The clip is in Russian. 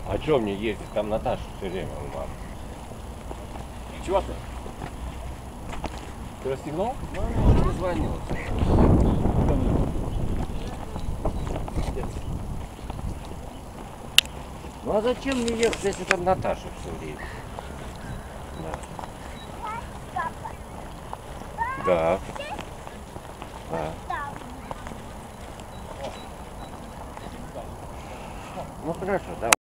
А чё мне ездить? Там Наташа все время у мамы. Чего ты? Ты расстегнул? Ну, позвонил. Ну а зачем мне ехать, если там Наташа все время? Да. Да. Да. Ну хорошо, давай.